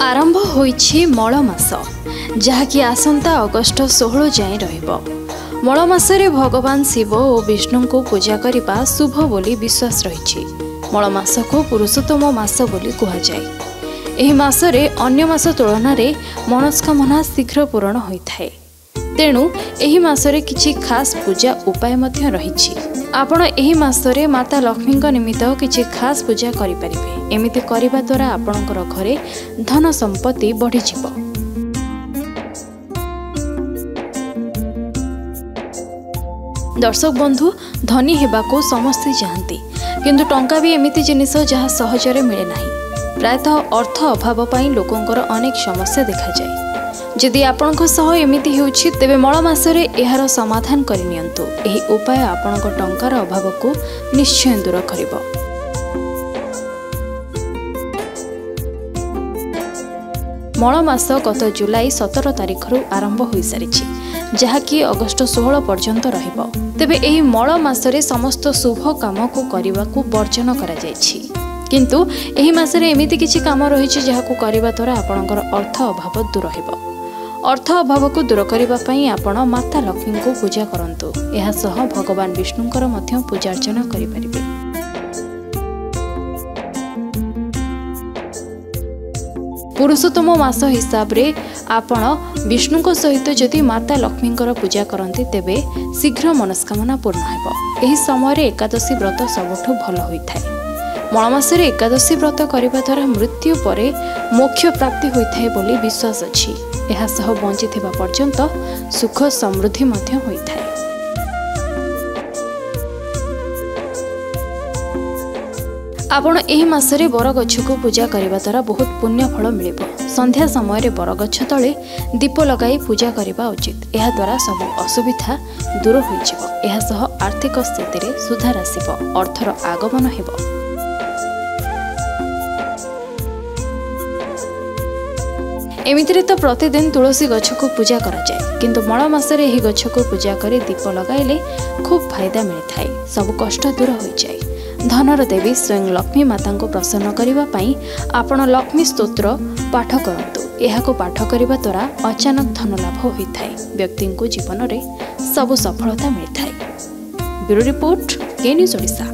आरंभ होइछि मळ मास जहाँकि आसंता अगस्ट 16 जाए रहिबो। मळ मासरे भगवान शिव और विष्णु को पूजा करने शुभ बोली विश्वास रही। मळ मास को पुरुषोत्तम मास बोली कहुए। एही मासरे अन्य मास तुलन में मनस्कामना शीघ्र पूरण होइथाए। तेणु एही मासरे किछि खास पूजा उपाय मध्य रहिछि। आपण एही मासरे माता लक्ष्मी निमित्त किछि खास पूजा करि परिबे। एमिति करिबा द्वारा आपणकर घरे धन संपत्ति बढ़ी जिवो। दर्शक बंधु, धनी हेबाको समस्ते चाहती, किंतु टंका भी एमिति जिनिस जहाँ सहजरे मिले नाही। प्रायतः अर्थ अभाव पाई लोकंकर अनेक समस्या देखा जाए। जदि आपणक सह एमिति हेउछि तेबे मळ मासरे एहार समाधान करिनियंतु। एही उपाय आपणक टंकार अभाव को निश्चय दूर करिवो। मळ मास गत जुलाई 17 तारिख आरंभ हो सारी, जहाँकि अगस्ट 16 पर्यंत रहिबो। तेबे एही मळ मासरे समस्त शुभ काम को करने को वर्जन करा जायछि। किंतु एही मासरे एमिति किछि काम रहिछि जहाकु करिबा द्वारा आपणकर अर्थ अभाव दूर हेबो। अर्थ अभाव को दूर करिबा पई आपण माता लक्ष्मी को पूजा करंतु। एहा सह भगवान विष्णुंकर मध्य पूजा अर्चना करि परिबे। पुरुषोत्तम मास हिसाब रे आपण विष्णु को सहित जदि माता लक्ष्मींकर पूजा करंती तेबे शीघ्र मनस्कामना पूर्ण हेबो। एही समय रे एकादशी व्रत सबठु भल होइथाय। मळ मासरे एकादशी व्रत करिबा द्वारा मृत्यु परे मोक्ष प्राप्ति होइथाय बोली विश्वास अछि। एहा सह बंचिथिबा पर्यंत सुख समृद्धि मध्य होइथाय। आपण एही मासरे बरगछ को पूजा करिबा द्वारा बहुत पुण्य फल मिलिबो। संध्या समय रे बरगछ तळे दीप लगाई पूजा करिबा उचित। एहा द्वारा सब असुविधा दूर होई जिवो। एहा सह आर्थिक स्थिति रे सुधार आसीबो, अर्थर आगमन हेबो। एमितिरे तो प्रतिदिन तुलसी गछ को पूजा करा जाए, किंतु मळ मासरे एही गछ को पूजा करे दीप लगाइले खूब फायदा मिलता है। सब कष्ट दूर हो जाए। धनर देवी स्वयं लक्ष्मी माता को प्रसन्न करने पाई आपण लक्ष्मी स्तोत्र पाठ करंतु। एहाको पाठ करिबा द्वारा अचानक धन लाभ होइथाय। व्यक्ति को जीवन में सब सफलता मिलता है। Bureau report, K news Odisha.